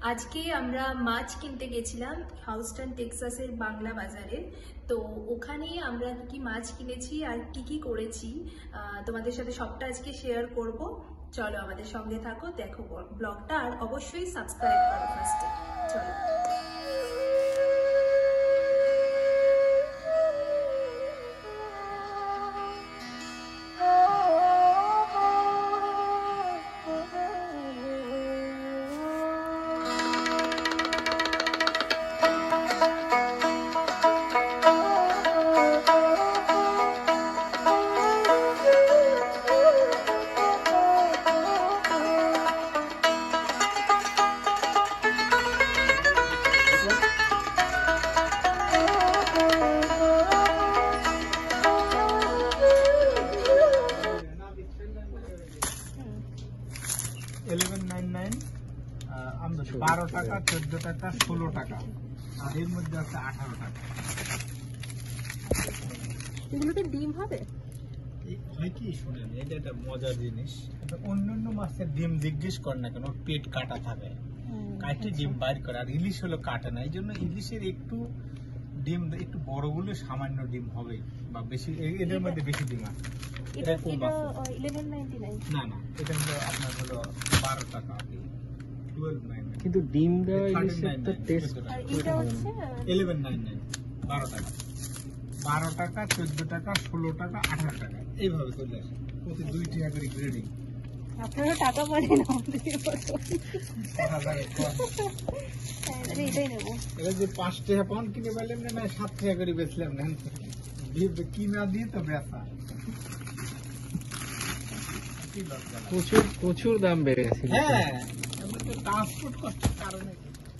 আজকে আমরা মাছ কিনতে গেছিলাম হাউস্টন টেক্সাসের বাংলা বাজারে। তো ওখানে আমরা কি মাছ কিনেছি আর কি করেছি তোমাদের সাথে সবটা আজকে শেয়ার করব। চলো আমাদের সঙ্গে থাকো, দেখো ব্লগটা, আর অবশ্যই সাবস্ক্রাইব করো ফার্স্টে। চলো। $11.99 12 টাকা, 14 টাকা, 16 টাকা, আর এর মধ্যে আছে 18 টাকা। এগুলোতে ডিম হবে? হয় কি শুনেন, এটা একটা মজার জিনিস। অন্যান্য মাছের ডিম জিজ্ঞেস করে না কেন, পেট কাটা থাকে, কাটে ডিম বাইর করে, আর ইলিশ হলো কাটে না। এই জন্য ইলিশের একটু ডিম, একটু বড়গুলো সামান্য ডিম হবে বা বেশি, এদের মধ্যে বেশি ডিম আছে। এটা 11.99 না, এটা হলো আপনার হলো 12 টাকা, 12.99। কিন্তু ডিম দেওয়া ইলিশের তো টেস্ট। আর এটা হচ্ছে 11.99, 12 টাকা, 12 টাকা, 14 টাকা, 16 টাকা, 18 টাকা, এইভাবে চলে আসে। প্রতি 2 টাকা করে গ্রেডিং। আপনারা টাকা পারেন এটাই নেবো। এবার যে 5 টাকা পাউন্ড কিনে পারলেন না, 7 টাকা করে বেচলাম না, কি না দিয়ে তো বেচা। প্রচুর দাম বেড়ে গেছে। হ্যাঁ, ট্রান্সপোর্ট কষ্টের কারণে।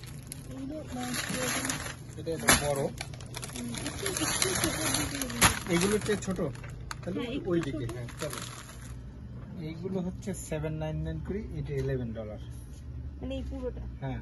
এটা বড়, এগুলো ছোট, তাহলে ওই দিকে। হ্যাঁ চলো, এইগুলো হচ্ছে $7.99 করে, এটা $11। মানে এই পুরোটা? হ্যাঁ।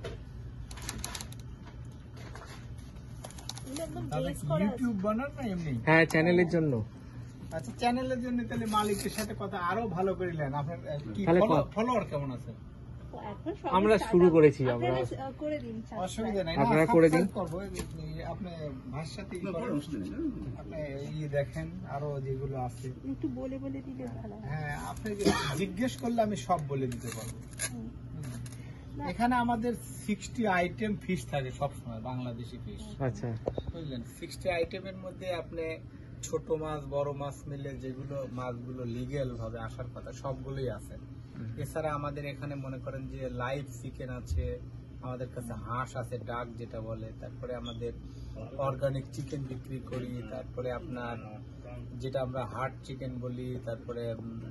ইউটিউব বানান না এমনি? হ্যাঁ, চ্যানেলের জন্য। আচ্ছা, চ্যানেলের জন্য তাহলে মালিকের সাথে কথা আরো ভালো করে নেন। আপনার কি ফলোয়ার কেমন আছে? আমরা শুরু করেছি, আমরা করে দিন, অসুবিধা নাই, আপনারা করে দিন। আপনি ভাষাতে আপনি দেখেন আরো যেগুলো আছে একটু বলে দিলে ভালো হয়। হ্যাঁ, আপনি জিজ্ঞেস করলে আমি সব বলে দিতে পারবো। এখানে আমাদের 60 আইটেম ফিশ থাকে সবসময়, বাংলাদেশি ফিশ। আচ্ছা, বুঝলেন? 60 আইটেমের মধ্যে আপনি ছোট মাছ বড় মাছ মিলে যেগুলো মাছগুলো লিগ্যাল ভাবে আসার কথা সবগুলোই আছে। এছাড়া আমাদের এখানে মনে করেন যে লাইভ চিকেন আছে, আমাদের কাছে হাঁস আছে, ডাক যেটা বলে, তারপরে আমাদের অর্গানিক চিকেন বিক্রি করি, তারপরে আপনার যেটা আমরা হার্ট চিকেন বলি, তারপরে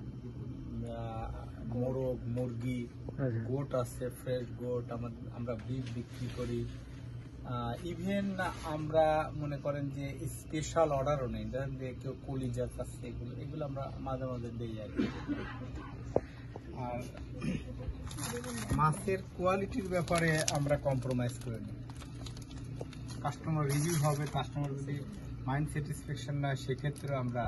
মোরগ, মুরগি, গোট আছে, ফ্রেশ গোট, আমরা বিফ বিক্রি করি। ইভেন আমরা মনে করেন যে স্পেশাল অর্ডারও নেই, ধরেন যে কেউ কলিজা আছে, এগুলো আমরা মাঝে মাঝে দিই আর কি। আর মাছের কোয়ালিটির ব্যাপারে আমরা কম্প্রোমাইজ করে নিই। কাস্টমার রিভিউ হবে, কাস্টমার যদি মাইন্ড স্যাটিসফ্যাকশন না, সেক্ষেত্রে আমরা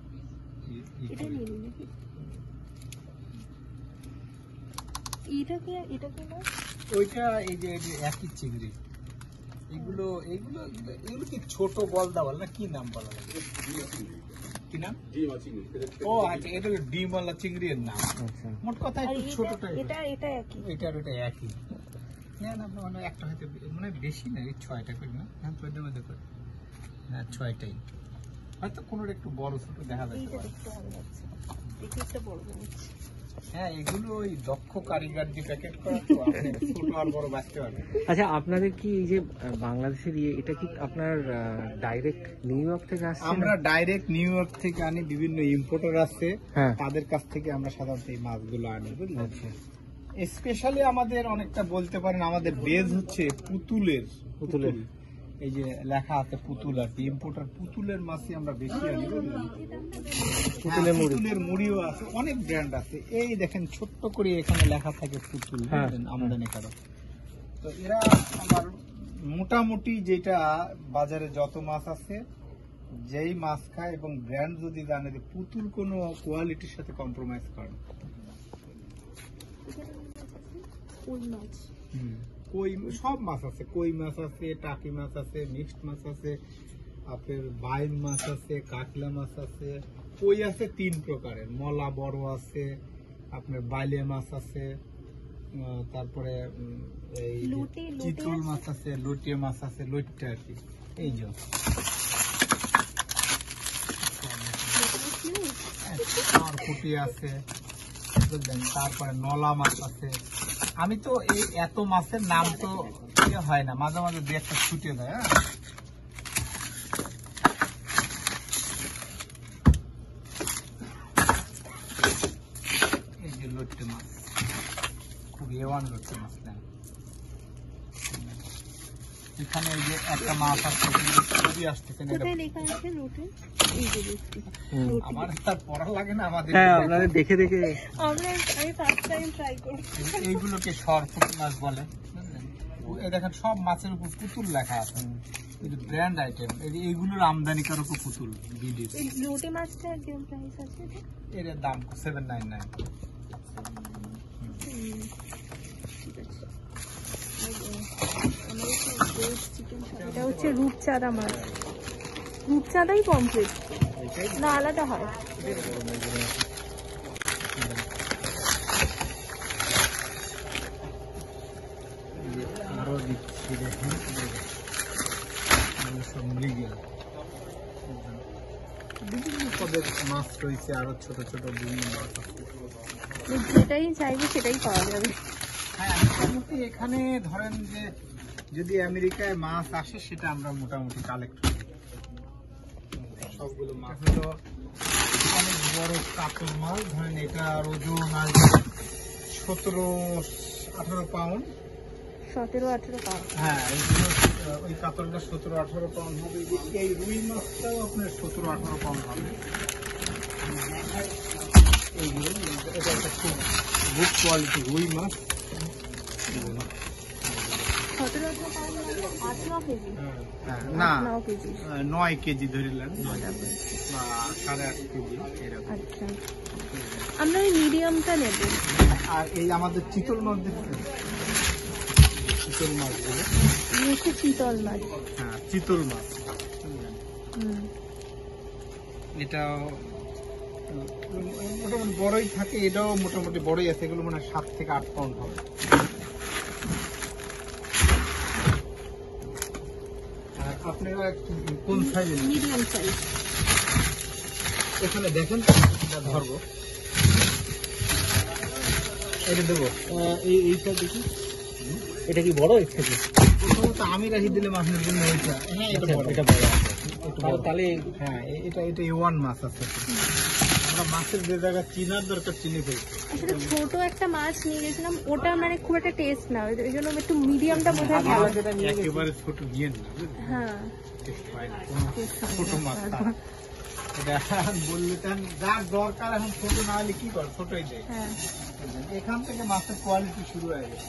ওইটা এই যে একই চিংড়ি। এগুলো কি ছোট গলদা বল না, কি নাম বলা লাগে, কি নাম? ও আচ্ছা, এটা হলো ডিমওয়ালা চিংড়ির নাম। মোট কথা একটু ছোটটা, এটা একই। হ্যাঁ, মানে একটা হয়তো মানে বেশি না, 6টা করে না? হ্যাঁ, 14 মধ্যে করে। হ্যাঁ, 6টাই হয়তো কোনোর একটু বড় ছোট দেখা যাচ্ছে। হ্যাঁ, এগুলো ওই দক্ষ কারিগর যে প্যাকেট করা, তো আপনি ছোট আর বড় বাঁচতে পারবেন। আচ্ছা, আপনাদের কি এই যে বাংলাদেশের এটা কি আপনার ডাইরেক্ট নিউ ইয়র্ক থেকে আসছে? আমরা ডাইরেক্ট নিউ ইয়র্ক থেকে আনি, বিভিন্ন ইম্পোর্টার আছে, তাদের কাছ থেকে আমরা সাধারণত এই মাছগুলো আনি, বুঝলেন? স্পেশালি আমাদের অনেকটা বলতে পারেন আমাদের বেজ হচ্ছে পুতুলের, এই যে লেখা আছে পুতুল, আর কি ইম্পোর্টার পুতুলের মাছই আমরা বেশি আনি, বুঝলেন? পুতুলের মুড়িও আছে, অনেক ব্র্যান্ড আছে। এই দেখেন ছোট্ট করে এখানে লেখা থাকে পুতুল, আমদানি করা। তো এরা আমার মোটামুটি যেটা বাজারে যত মাছ আছে, যেই মাছ খায় এবং ব্র্যান্ড যদি জানে, পুতুল কোনো কোয়ালিটির সাথে কম্প্রোমাইজ করে না। কই সব মাছ আছে, কই মাছ আছে, টাকি মাছ আছে, মিক্সড মাছ আছে, আপনার বাইম মাছ আছে, কাতলা মাছ আছে। কই আছে 3 প্রকারের, মলা বড় আছে, আপনার বাইলে মাছ আছে, তারপরে এই চিতল মাছ আছে, লটিয়া মাছ আছে, লইট্টা আর কি। এই যে পুঁটি আছে, বুঝলেন, তারপরে নলা মাছ আছে। আমি তো এই এত মাছের নাম তো হয় না, মাঝে মাঝে 2-1টা ছুটে দেয়। হ্যাঁ, এই যে লইট্টা মাছ, খুব A1 লইট্টা মাছ নেন। এখানে এই যে একটা মাছ আছে, ছবি আসতেছে না, আমার তার পড়া লাগে না, আমাদের আপনাদের দেখে দেখে এইগুলোকে সরপুঁটি মাছ বলে। এই দেখেন সব মাছের উপর পুতুল লেখা আছে, ব্র্যান্ড আইটেম। এইগুলোর আমদানিকারক পুতুল বিডির। লোটে মাছটা একদম প্রাইস আছে, এর দাম 799। এটা হচ্ছে রূপচাঁদা মাছ। রূপচাঁদাই কমপ্লিট না আলাদা হয়? আরো দিচ্ছি, দেখেন সব মৃগেল, বিভিন্ন পদের মাছ রয়েছে, আরো ছোট ছোট বিভিন্ন মাছ আছে। যেটাই চাইবে সেটাই পাওয়া যাবে। হ্যাঁ, মোটামুটি এখানে ধরেন যে যদি আমেরিকায় মাছ আসে সেটা আমরা মোটামুটি কালেক্ট করি। সবগুলো মাছ হলো অনেক বড় কাতল মাছ, ধরেন এটা ওজন আসবে 17-18 পাউন্ড। 17-18 পাউন্ড। হ্যাঁ, ওই কাতলটা 17-18 পাউন্ড হবে। এই রুই মাছটাও আপনার 17-18 পাউন্ড হবে। এইগুলো এটা একটা খুব গুড কোয়ালিটি রুই মাছ। 17-18 পাউন্ড মানে 8-9 কেজি। না, 9 কেজি। 9 কেজি ধরিলেন বা 8.5 কেজি এরকম। আচ্ছা, আমরা এই মিডিয়ামটা নেব। আর এই আমাদের চিতল মাছ দেখছেন, চিতল মাছগুলো, হচ্ছে চিতল মাছ। হ্যাঁ চিতল মাছ, এটা মোটামুটি বড়ই থাকে, এটাও মোটামুটি বড়ই আছে। এগুলো মানে 7 থেকে 8 পাউন্ড হবে। আপনারা কোন সাইজের? Medium size. এখানে দেখেন, ধরবো, এটা দেবো, এইটা দেখি। এটা কি বড় এর থেকে? প্রথমত আমি রাখি দিলে মাছের জন্য ওইটা। হ্যাঁ, এটা বড়, এটা বড় আছে। তাহলে হ্যাঁ, এটা A1 মাছ আছে। আমরা মাছের যে জায়গা চিনার দরকার চিনি ফেলছি। আসলে ছোট একটা মাছ নিয়ে গেছিলাম, ওটা মানে খুব একটা টেস্ট না, ওই জন্য একটু মিডিয়ামটা বোধহয় ভালো। একেবারে ছোট নিয়ে না, হ্যাঁ, ছোট মাছ এটা বললে যার দরকার, এখন ছোট না হলে কি কর, ছোটই দেয়। হ্যাঁ, এখান থেকে মাছের কোয়ালিটি শুরু হয়ে গেছে।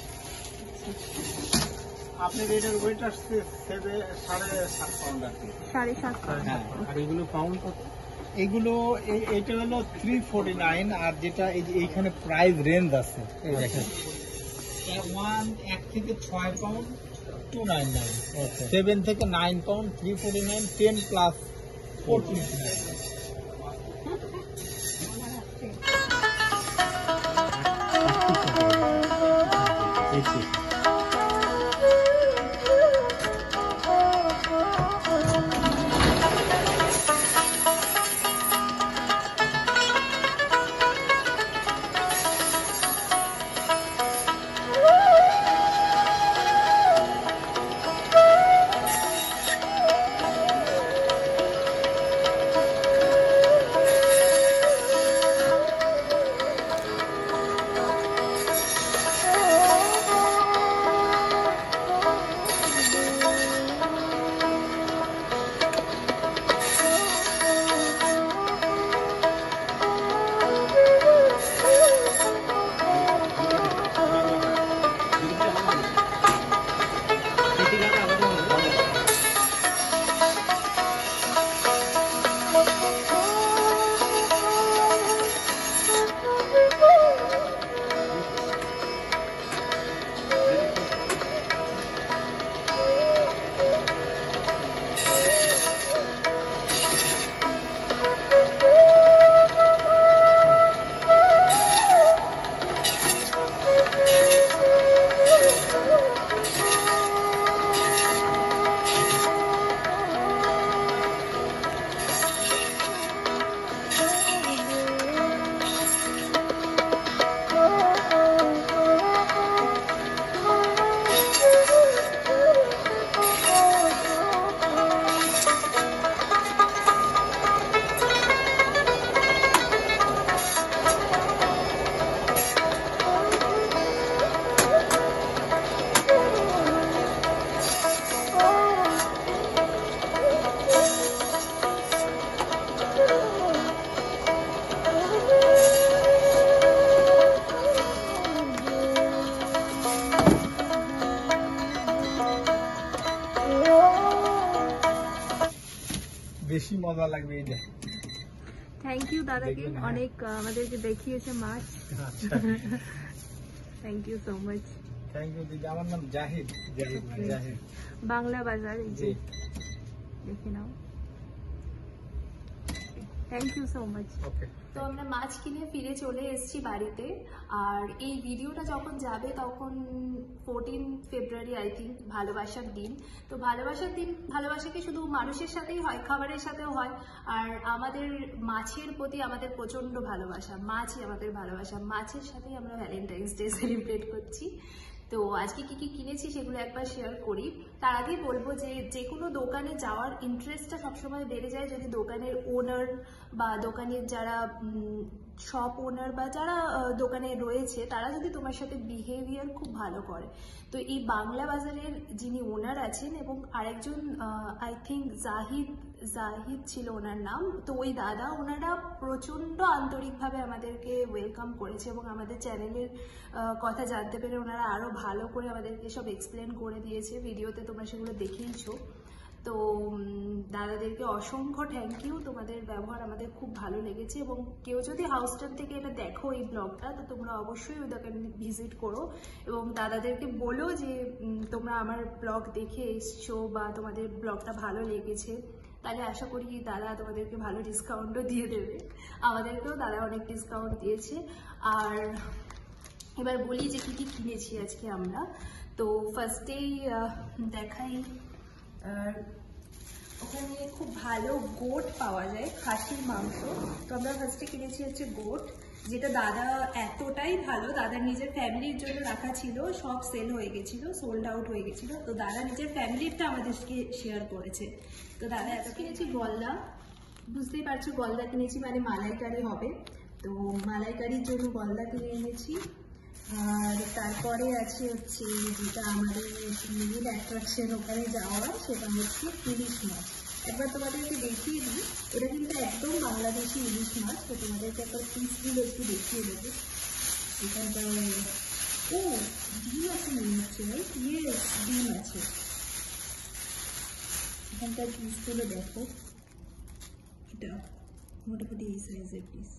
আপনার এটার ওয়েট আসছে 7.5 পাউন্ড আর কি। 7.5 পাউন্ড। হ্যাঁ, আর এগুলো পাউন্ড কত? এগুলো এটা হলো 349। আর যেটা এই যে এইখানে প্রাইস রেঞ্জ আছে, এই দেখেন, 1 থেকে 6 পাউন্ড 299, 7 থেকে 9 পাউন্ড 349, 10 প্লাস 429। মজা লাগবে এই যে। থ্যাংক ইউ দাদাকে, দেখবেন, হ্যাঁ। অনেক আমাদেরকে দেখিয়েছে মাছ। আচ্ছা thank you so much. Thank you দিদি। আমার নাম জাহিদ। জাহিদ বাংলা বাজার, এই যে জি। দেখে নাও। Thank you so much. Okay. তো আমরা মাছ কিনে ফিরে চলে এসেছি বাড়িতে। আর এই ভিডিওটা যখন যাবে তখন 14 ফেব্রুয়ারি আই থিঙ্ক, ভালোবাসার দিন। তো ভালোবাসার দিন, ভালোবাসা কি শুধু মানুষের সাথেই হয়, খাবারের সাথেও হয়। আর আমাদের মাছের প্রতি আমাদের প্রচন্ড ভালোবাসা, মাছই আমাদের ভালোবাসা। মাছের সাথেই আমরা ভ্যালেন্টাইন্স ডে সেলিব্রেট করছি। তো আজকে কি কি কিনেছি সেগুলো একবার শেয়ার করি। তার আগে বলবো যে কোনো দোকানে যাওয়ার ইন্টারেস্টটা সবসময় বেড়ে যায় যদি দোকানের ওনার বা দোকানের যারা শপ ওনার বা যারা দোকানে রয়েছে তারা যদি তোমার সাথে বিহেভিয়ার খুব ভালো করে। তো এই বাংলা বাজারের যিনি ওনার আছেন এবং আরেকজন আই থিঙ্ক জাহিদ ছিল ওনার নাম, তো ওই দাদা ওনারা প্রচণ্ড আন্তরিকভাবে আমাদেরকে ওয়েলকাম করেছে এবং আমাদের চ্যানেলের কথা জানতে পেরে ওনারা আরও ভালো করে আমাদেরকে সব এক্সপ্লেন করে দিয়েছে। ভিডিওতে তোমরা সেগুলো দেখেইছো। তো দাদাদেরকে অসংখ্য থ্যাংক ইউ, তোমাদের ব্যবহার আমাদের খুব ভালো লেগেছে। এবং কেউ যদি হাউসটন থেকে এটা দেখো এই ব্লগটা, তো তোমরা অবশ্যই ওই দোকানে ভিজিট করো এবং দাদাদেরকে বলো যে তোমরা আমার ব্লগ দেখে এসছো বা তোমাদের ব্লগটা ভালো লেগেছে। তাহলে আশা করি দাদা তোমাদেরকে ভালো ডিসকাউন্টও দিয়ে দেবে। আমাদেরকেও দাদা অনেক ডিসকাউন্ট দিয়েছে। আর এবার বলি যে কি কি কিনেছি আজকে আমরা। তো ফার্স্টেই দেখাই, ওখানে খুব ভালো গোট পাওয়া যায়, খাসির মাংস। তো আমরা ফার্স্টে কিনেছি হচ্ছে গোট, যেটা দাদা এতটাই ভালো, দাদার নিজের ফ্যামিলির জন্য রাখা ছিল, সব সেল হয়ে গেছিল, সোল্ড আউট হয়ে গেছিল। তো দাদা নিজের ফ্যামিলিরটা আমাদেরকে শেয়ার করেছে। তো দাদা এত কিনেছি গলদা, বুঝতেই পারছো গলদা কিনেছি মানে মালাইকারি হবে। তো মালাইকারির জন্য গলদা কিনে এনেছি। আর তারপরে আছে হচ্ছে যেটা আমাদের মেন অ্যাট্রাকশন ওখানে যাওয়ার, সেটা হচ্ছে ইলিশ মাছ। একবার তোমাদেরকে দেখিয়ে দিই, এটা কিন্তু একদম বাংলাদেশি ইলিশ মাছ। তো তোমাদেরকে একবার পিসগুলো একটু দেখিয়ে দেবো। এখানটা ও ডিম আছে মনে হচ্ছে, ইয়েস ডিম আছে। এখানকার পিসগুলো দেখো, এটা মোটামুটি এই সাইজের পিস।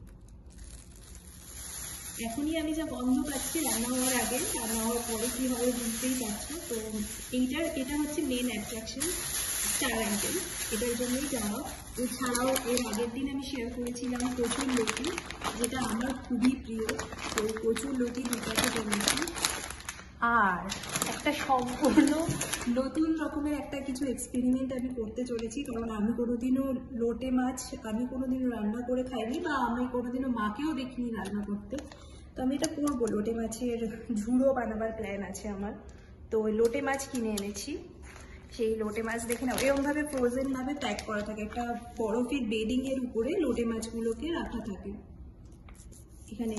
এখনই আমি যা গন্ধ পাচ্ছি রান্না হওয়ার আগে, রান্না হওয়ার পরে কি হবে বুঝতেই পারছো। তো এটা হচ্ছে মেন অ্যাট্রাকশন, স্টার আইটেম, এটার জন্যই যাওয়া। এছাড়াও এর আগের দিন আমি শেয়ার করেছিলাম কচুর লতি, যেটা আমার খুবই প্রিয়। তো কচুর লতি দুটাকে কিনেছি। আর একটা সম্পূর্ণ নতুন রকমের একটা কিছু এক্সপেরিমেন্ট আমি করতে চলেছি, কারণ আমি কোনোদিনও লোটে মাছ আমি কোনোদিনও রান্না করে খাইনি বা আমি কোনোদিনও মাকেও দেখিনি রান্না করতে। তো আমি এটা করবো, লোটে মাছের ঝুড়ো বানাবার প্ল্যান আছে আমার। তো ওই লোটে মাছ কিনে এনেছি। সেই লোটে মাছ দেখে নাও, এরকমভাবে ফ্রোজেনভাবে প্যাক করা থাকে, একটা বরফের বেডিংয়ের উপরে লোটে মাছগুলোকে রাখা থাকে। এখানে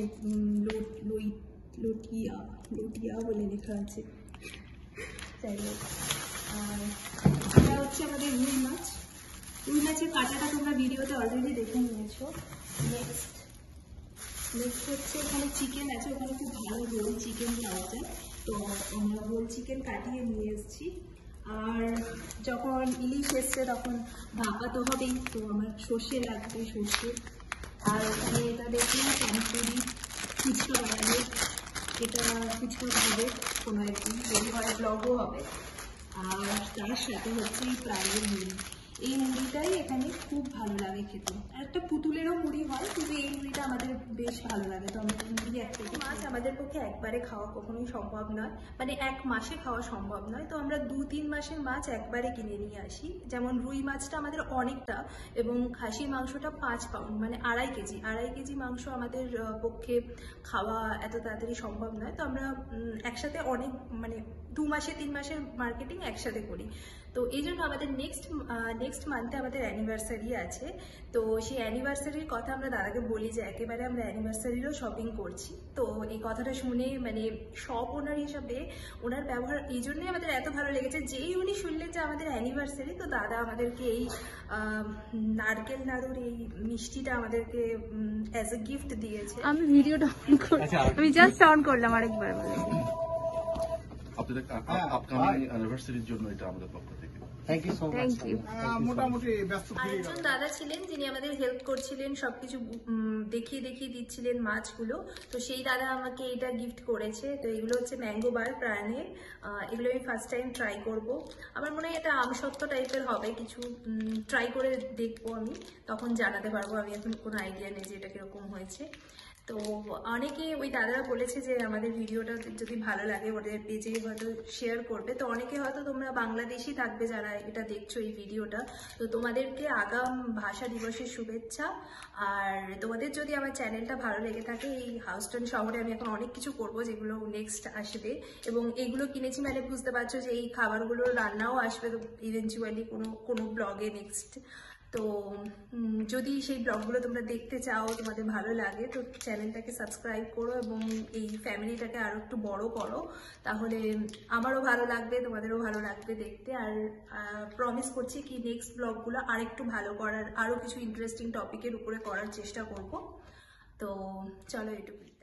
লটিয়া বলে লেখা আছে। যাই হোক, আর এটা হচ্ছে আমাদের রুই মাছ। রুই মাছের কাঁটাটা তোমরা ভিডিওতে অলরেডি দেখে নিয়েছো। নেক্সট হচ্ছে এখানে চিকেন আছে, ওখানে খুব ভালো রোল চিকেন পাওয়া যায়। তো আমরা রোল চিকেন কাটিয়ে নিয়ে এসেছি। আর যখন ইলিশ এসছে তখন ভাপা তো হবেই, তো আমার সর্ষে লাগবে, সর্ষে। আর ওখানে এটা দেখলাম পানিপুরি, ফুচকা বানাবে, এটা ফুচকা হবে কোনো একদিন, যদি হয় ব্লগও হবে। আর তার সাথে হচ্ছে এই প্রাইয়ের মুড়ি, এই মুড়িটাই এখানে খুব ভালো লাগে খেতে। আর একটা পুতুলেরও মুড়ি হয়, কিন্তু এই মুড়িটা আমাদের বেশ ভালো লাগে। তো আমরা মুড়ি এক থেকে মাছ আমাদের পক্ষে একবারে খাওয়া কখনোই সম্ভব নয়, মানে এক মাসে খাওয়া সম্ভব নয়। তো আমরা 2-3 মাসের মাছ একবারে কিনে নিয়ে আসি। যেমন রুই মাছটা আমাদের অনেকটা এবং খাসির মাংসটা 5 পাউন্ড, মানে 2.5 কেজি মাংস আমাদের পক্ষে খাওয়া এত তাড়াতাড়ি সম্ভব নয়। তো আমরা একসাথে অনেক, মানে 2 মাসে 3 মাসের মার্কেটিং একসাথে করি। তো এই জন্য আমাদের নেক্সট মান্থে আমাদের অ্যানিভার্সারি আছে। তো সেই অ্যানিভার্সারির কথা আমরা দাদাকে বলি যে একেবারে আমরা অ্যানিভার্সারিরও শপিং করছি। তো এই কথাটা শুনে মানে শপ ওনার হিসাবে ওনার ব্যবহার এই জন্যই আমাদের এত ভালো লেগেছে। যেই উনি শুনলেন যে আমাদের অ্যানিভার্সারি, তো দাদা আমাদেরকে এই নারকেল নাড়ুর এই মিষ্টিটা আমাদেরকে অ্যাজ এ গিফট দিয়েছে। আমি ভিডিওটা অন করি, আমি জাস্ট অন করলাম আরেকবার বলে। আপনাদের আপকামিং অ্যানিভার্সারির জন্য এটা আমাদের পক্ষ থেকে thank you so much. Thank you. মোটামুটি ব্যস্ত ফ্রি আরেকজন দাদা ছিলেন যিনি আমাদের হেল্প করছিলেন, সবকিছু দেখিয়ে দেখিয়ে দিচ্ছিলেন মাছগুলো। তো সেই দাদা আমাকে এটা গিফট করেছে। তো এগুলো হচ্ছে ম্যাঙ্গো বার প্রাণের। এগুলো আমি ফার্স্ট টাইম ট্রাই করব। আমার মনে হয় এটা আমসত্ত্ব টাইপের হবে, কিছু ট্রাই করে দেখবো আমি, তখন জানাতে পারবো। আমি এখন কোনো আইডিয়া নেই যে এটা কিরকম হয়েছে। তো অনেকে ওই দাদারা বলেছে যে আমাদের ভিডিওটা যদি ভালো লাগে ওদের পেজে হয়তো শেয়ার করবে। তো অনেকে হয়তো তোমরা বাংলাদেশি থাকবে যারা এটা দেখছো এই ভিডিওটা, তো তোমাদেরকে আগাম ভাষা দিবসের শুভেচ্ছা। আর তোমাদের যদি আমার চ্যানেলটা ভালো লেগে থাকে, এই হাউস্টন শহরে আমি এখন অনেক কিছু করব যেগুলো নেক্সট আসবে, এবং এগুলো কিনেছি মানে বুঝতে পারছো যে এই খাবারগুলোর রান্নাও আসবে ইভেনচুয়ালি কোনো ব্লগে নেক্সট। তো যদি সেই ব্লগগুলো তোমরা দেখতে চাও, তোমাদের ভালো লাগে, তো চ্যানেলটাকে সাবস্ক্রাইব করো এবং এই ফ্যামিলিটাকে আরো একটু বড় করো, তাহলে আমারও ভালো লাগবে, তোমাদেরও ভালো লাগবে দেখতে। আর প্রমিস করছি কি নেক্সট ব্লগগুলো আরেকটু ভালো করার, আরো কিছু ইন্টারেস্টিং টপিকের উপরে করার চেষ্টা করব। তো চলো এটুকু।